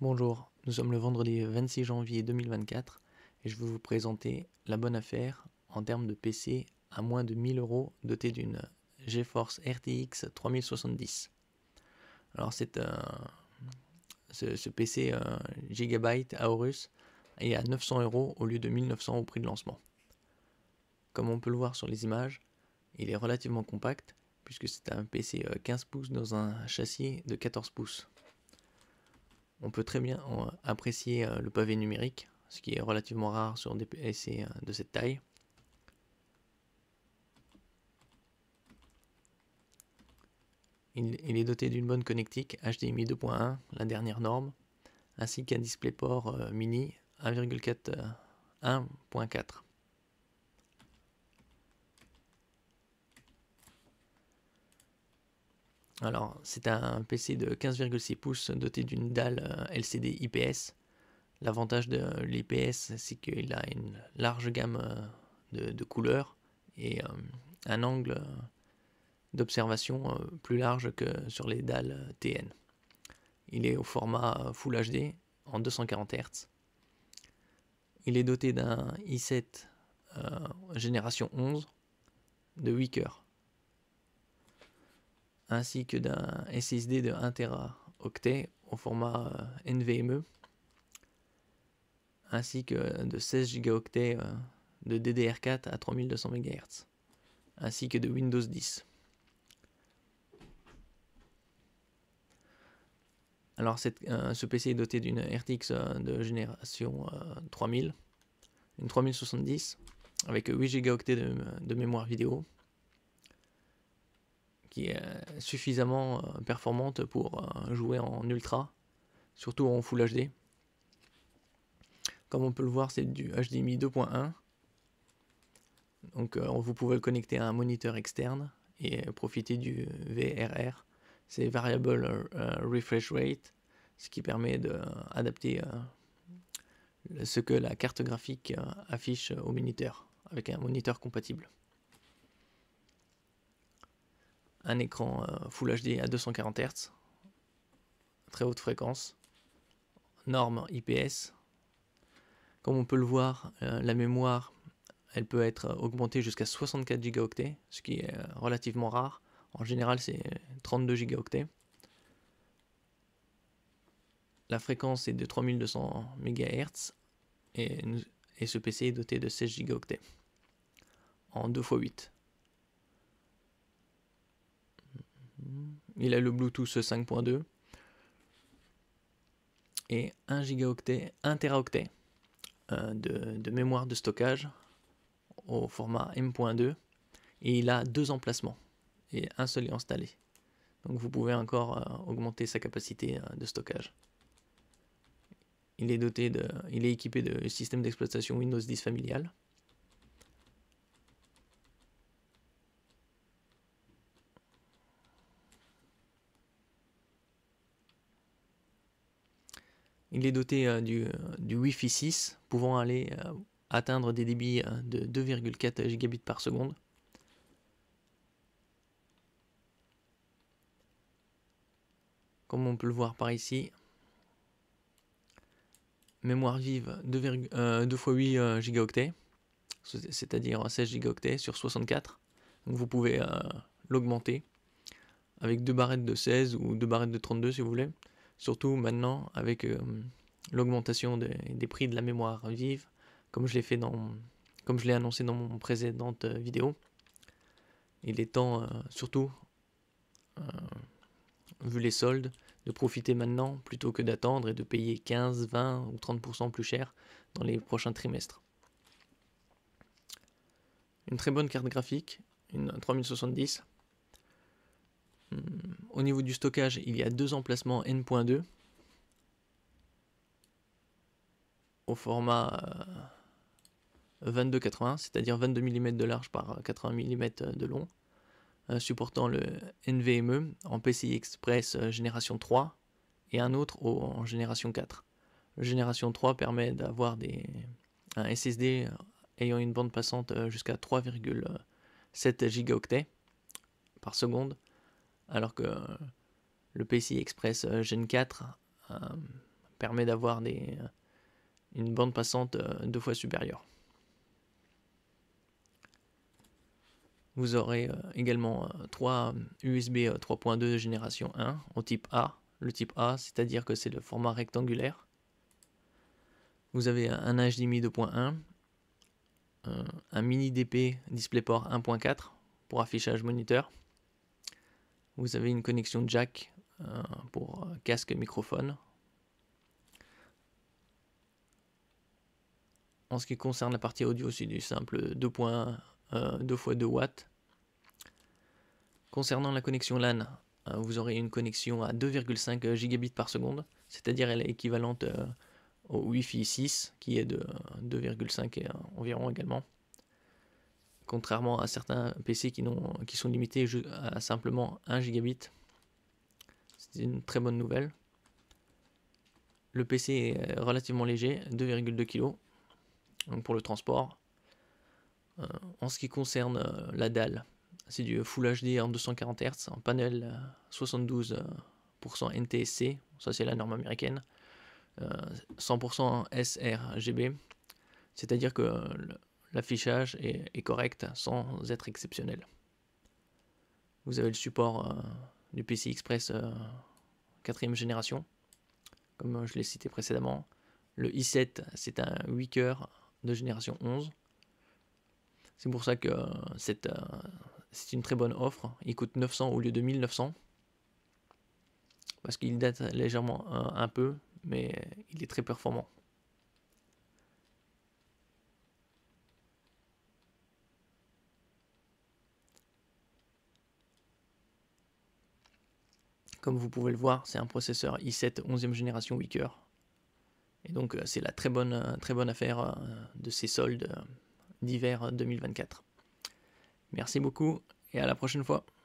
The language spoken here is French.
Bonjour, nous sommes le vendredi 26 janvier 2024 et je vais vous présenter la bonne affaire en termes de PC à moins de 1000 € doté d'une GeForce RTX 3070. Alors ce PC Gigabyte Aorus est à 900 € au lieu de 1900 au prix de lancement. Comme on peut le voir sur les images, il est relativement compact puisque c'est un PC 15 pouces dans un châssis de 14 pouces. On peut très bien apprécier le pavé numérique, ce qui est relativement rare sur des PC de cette taille. Il est doté d'une bonne connectique HDMI 2.1, la dernière norme, ainsi qu'un DisplayPort mini 1.4. Alors, c'est un PC de 15,6 pouces doté d'une dalle LCD IPS. L'avantage de l'IPS, c'est qu'il a une large gamme de couleurs et un angle d'observation plus large que sur les dalles TN. Il est au format Full HD en 240 Hz. Il est doté d'un i7 génération 11 de 8 cœurs, ainsi que d'un SSD de 1 Teraoctet au format NVMe, ainsi que de 16 Go de DDR4 à 3200 MHz, ainsi que de Windows 10. Alors ce PC est doté d'une RTX de génération 3000, une 3070, avec 8 Go de mémoire vidéo, qui est suffisamment performante pour jouer en ultra, surtout en Full HD. Comme on peut le voir, c'est du HDMI 2.1, donc vous pouvez le connecter à un moniteur externe et profiter du VRR, c'est Variable Refresh Rate, ce qui permet d'adapter ce que la carte graphique affiche au moniteur, avec un moniteur compatible. Un écran Full HD à 240 Hz, très haute fréquence, norme IPS. Comme on peut le voir, la mémoire, elle peut être augmentée jusqu'à 64 Go, ce qui est relativement rare. En général, c'est 32 Go. La fréquence est de 3200 MHz et ce PC est doté de 16 Go en 2x8. Il a le Bluetooth 5.2 et 1 Teraoctet de mémoire de stockage au format M.2 et il a 2 emplacements et un seul est installé. Donc vous pouvez encore augmenter sa capacité de stockage. Il est équipé de système d'exploitation Windows 10 familial. Il est doté du Wi-Fi 6, pouvant aller atteindre des débits de 2,4 gigabits par seconde. Comme on peut le voir par ici, mémoire vive 2 x 8 Go, c'est-à-dire 16 Go sur 64. Donc vous pouvez l'augmenter avec 2 barrettes de 16 ou 2 barrettes de 32 si vous voulez. Surtout maintenant avec l'augmentation des prix de la mémoire vive, comme je l'ai annoncé dans mon précédente vidéo. Il est temps, surtout, vu les soldes, de profiter maintenant plutôt que d'attendre et de payer 15, 20 ou 30% plus cher dans les prochains trimestres. Une très bonne carte graphique, une 3070. Au niveau du stockage, il y a 2 emplacements N.2 au format 22-80, c'est-à-dire 22 mm de large par 80 mm de long, supportant le NVMe en PCI Express génération 3 et un autre en génération 4. La génération 3 permet d'avoir un SSD ayant une bande passante jusqu'à 3,7 Go par seconde, alors que le PCI Express Gen 4 permet d'avoir une bande passante 2 fois supérieure. Vous aurez également 3 USB 3.2 génération 1 au type A. Le type A, c'est-à-dire que c'est le format rectangulaire. Vous avez un HDMI 2.1, un mini DP DisplayPort 1.4 pour affichage moniteur. Vous avez une connexion jack pour casque microphone. En ce qui concerne la partie audio, c'est du simple 2 x 2 watts. Concernant la connexion LAN, vous aurez une connexion à 2,5 gigabits par seconde, c'est-à-dire elle est équivalente au Wi-Fi 6 qui est de 2,5 environ également. Contrairement à certains PC qui sont limités à simplement 1 gigabit. C'est une très bonne nouvelle. Le PC est relativement léger, 2,2 kg, donc pour le transport. En ce qui concerne la dalle, c'est du Full HD en 240 Hz, en panel 72% NTSC, ça c'est la norme américaine, 100% sRGB, c'est-à-dire que l'affichage est correct sans être exceptionnel. Vous avez le support du PCI Express 4ème génération, comme je l'ai cité précédemment. Le i7, c'est un 8 cœurs de génération 11. C'est pour ça que c'est une très bonne offre. Il coûte 900 au lieu de 1900. Parce qu'il date légèrement un peu, mais il est très performant. Comme vous pouvez le voir, c'est un processeur i7 11e génération 8 cœurs. Et donc c'est la très bonne affaire de ces soldes d'hiver 2024. Merci beaucoup et à la prochaine fois.